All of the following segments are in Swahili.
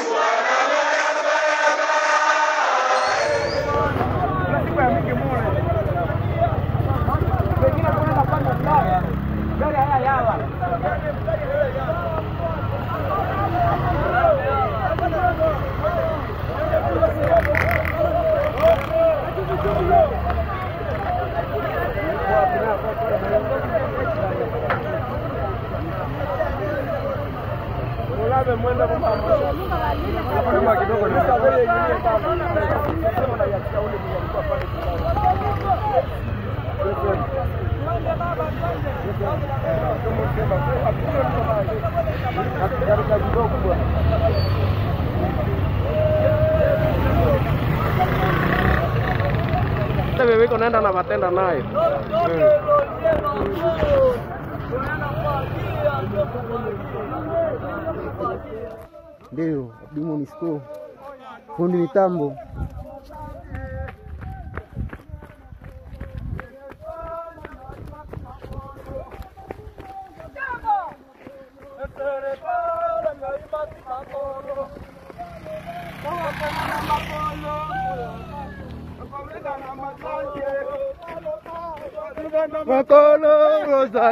Bebe konaenda na batenda naye. Ndio, Abdul Misko. Fundi mitambo. Makolo rosa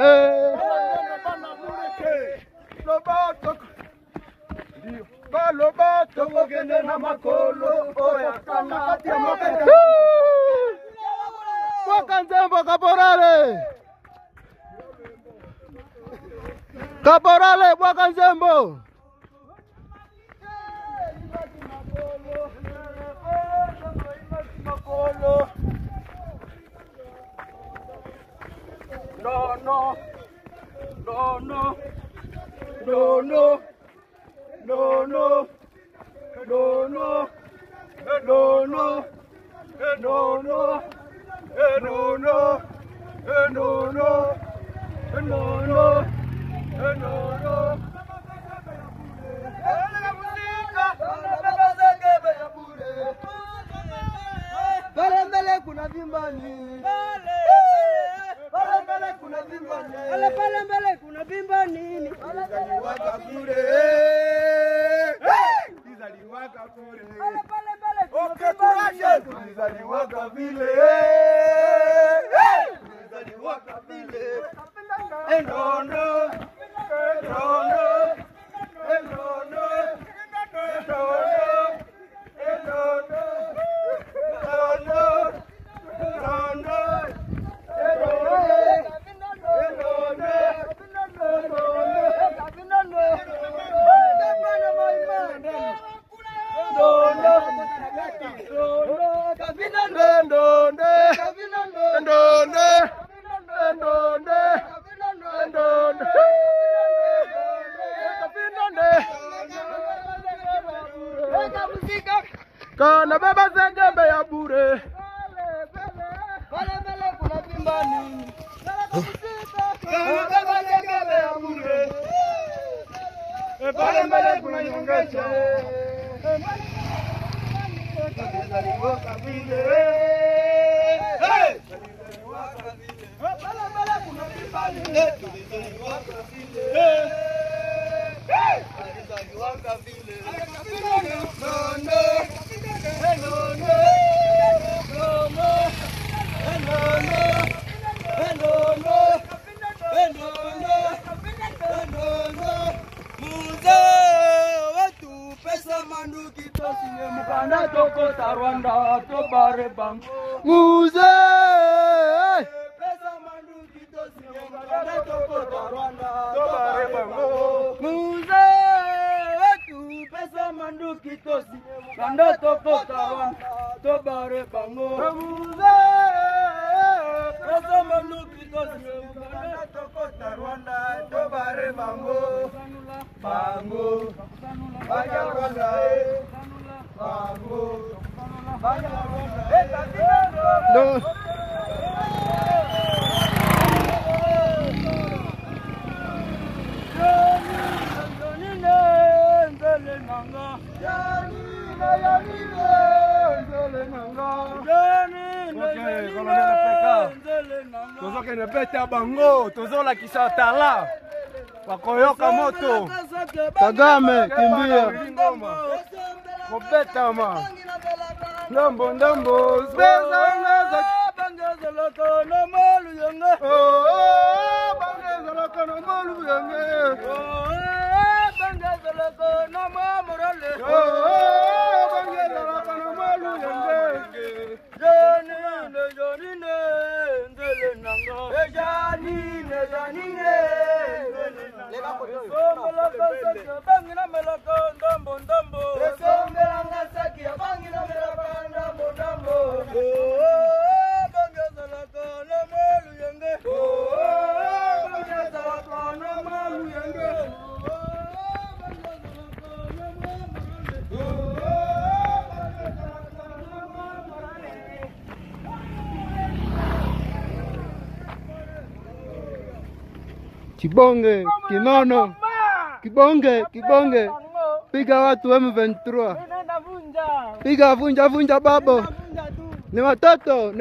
Lobato kogende na makolo oya kana tia mokete Wakanzembo Kaporale Wakanzembo Pale kuna vimbani. Pale kuna vimbani. Pale kuna vimbani. Waka kule. Waka kule. Okay, kuraje. Waka vile. Waka vile. Endono. Kana beba zengembe ya bure. Pale kuna vimbani. Kana beba zengembe ya bure. Pale kuna nyongesha. Waka vile. Pale kuna vimbani. Waka vile. Waka vile. Mukanda toko tarwanda to bare bang muze pesa manduki to sinye mukanda toko tarwanda to bare bang muze tu pesa manduki to sinye mukanda toko tarwanda to bare bang muze pesa manduki to sinye mukanda toko tarwanda to bare bang bango baya rwanda no. Tozo kene bete bango, tozo la kisatala. Wakoyoka moto. Kagame kimbia. Mopeta ma. Ndambo ndambo. Spesa bangeza lako no malu yange. Bangeza lako no malu yange. Bangeza lako no mamorale. Bangeza lako no malu yange. Janine ndele nanga. Janine lega koyo. Bangina melako ndambo ndambo. Songelanga saki bangina melako ndambo ndambo. Bangeza lako no malu yange. Bangeza lako no malu yange. Kibonge, kinono. Kibonge. Piga watu M23. Piga vunja babo. Ni watoto.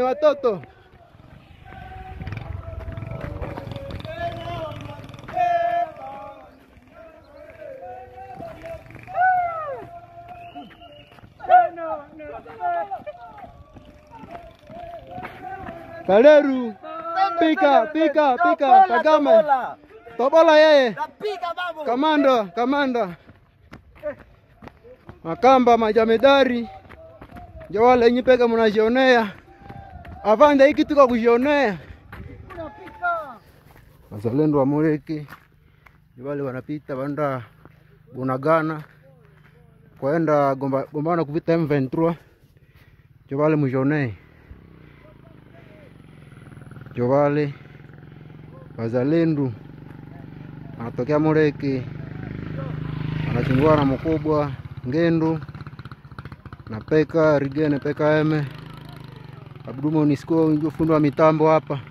Kaleru. Pika. Kagame. Tobola yeye. Kamanda. Makamba majamedari. Ndio wale yenye peka mnajionea. Avanda hiki tuko kujionea. Wazalendo wa Muleke. Ndio wale wanapita banda Bunagana. Kwaenda gombana kuvita M23. Ndio wale mjionea. Ndio wale wazalendo anatokea Muleke, anachungua na mkubwa Ngendo na Peka Rigene Peka eme Abdumo Nisko ndio fundo wa mitambo hapa.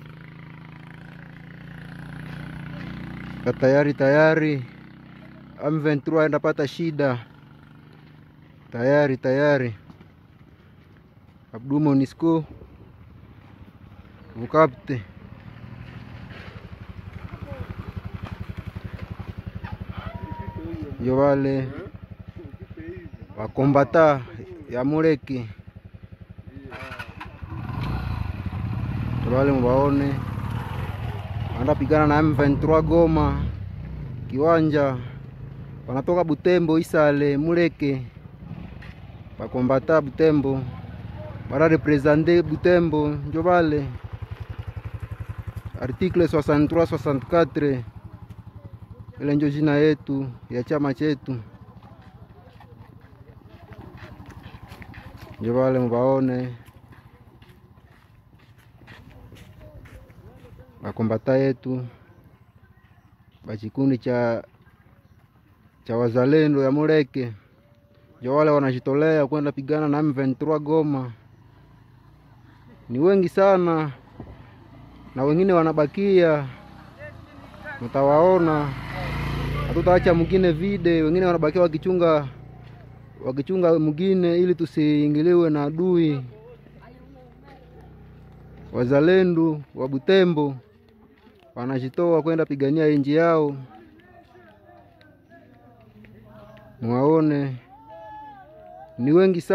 Tayari M23 endapata shida. Tayari Abdumo Nisko Vukapte ndio wale wakombata ya Muleke. Wale mwaone wanapigana na M23 Goma kiwanja, wanatoka Butembo Isale Muleke, wakombata Butembo bara representer Butembo. Ndio wale article 63-64 ile ndio jina yetu ya chama chetu. Ndio wale mbaone makombata yetu bachikundi cha wazalendo ya Muleke. Ndio wale wanajitolea kwenda pigana na M23 Goma. Ni wengi sana na wengine wanabakia, mtawaona. Hatutaacha mwingine vide, wengine wanabakia wakichunga mwingine ili tusiingiliwe na adui. Wazalendo wa Butembo wanajitoa kwenda pigania inji yao. Mwaone ni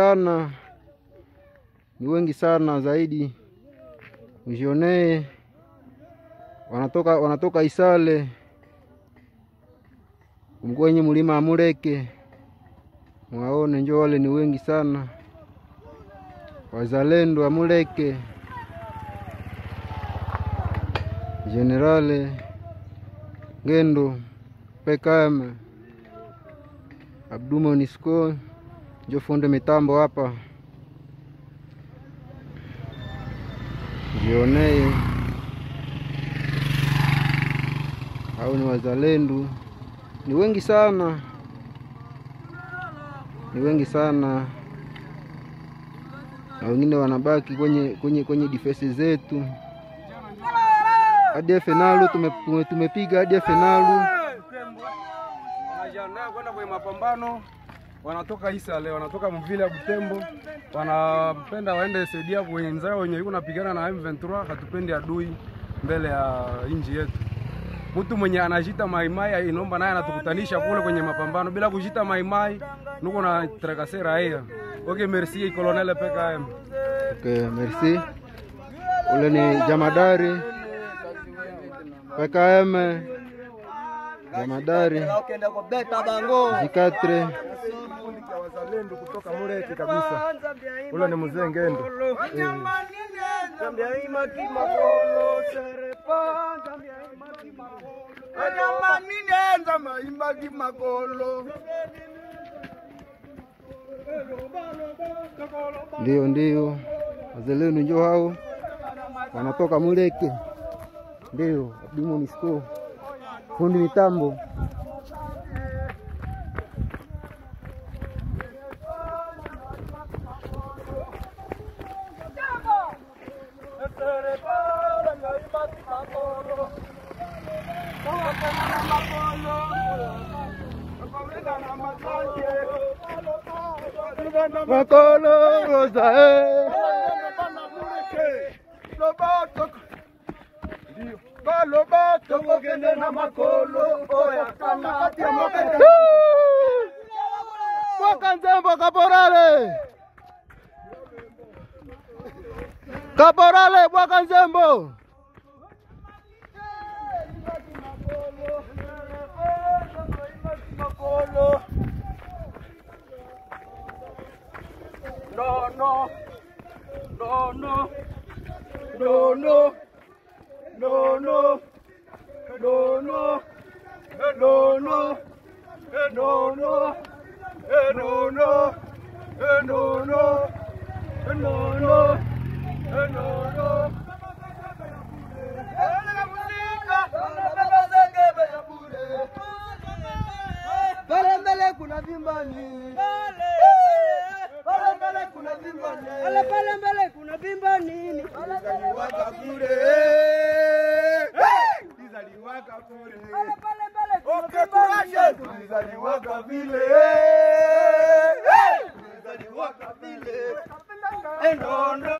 wengi sana zaidi. Mjionee wanatoka Isale kwenye mlima wa Muleke. Mwaone njoo wale ni wengi sana. Wazalendo wa Muleke. Generale Ngendo PKM Abdumo Nisko ndio fundi mitambo hapa. Jionee hao ni wazalendo, ni wengi sana na wengine wanabaki kwenye defense zetu. Hadi finalu tumepiga hadi finalu. Wanajiandaa kwenda kwenye mapambano. Wanatoka Isale, wanatoka mvile ya Butembo. Wanapenda waende saidia wenzao wenye yuko napigana na M23. Hatupendi adui mbele ya inji yetu. mtu mwenye anajita maimai inomba naye anatukutanisha kule kwenye mapambano. Bila kujita maimai nuko na trakasera haya. Okay, merci Colonel PKM. Okay, merci. Ule ni jamadari PKM. Jamadari Zikatre wazalendo kutoka Muleke kabisa. Ule ni mzee Ngendo. Ndio wazalendo njoo hao wanatoka Muleke. Ndio Abdimo Misko fundi mitambo. Makolo roza Lobato kogende na makolo oya kana kati ya mokete. Bwakanzembo Kaporale Bwakanzembo. Pale kuna vimbani. Pale kuna vimbani. Pale kuna vimbani. Waka kule. Waka kule. Pale kuna vimbani. Waka vile. Waka vile.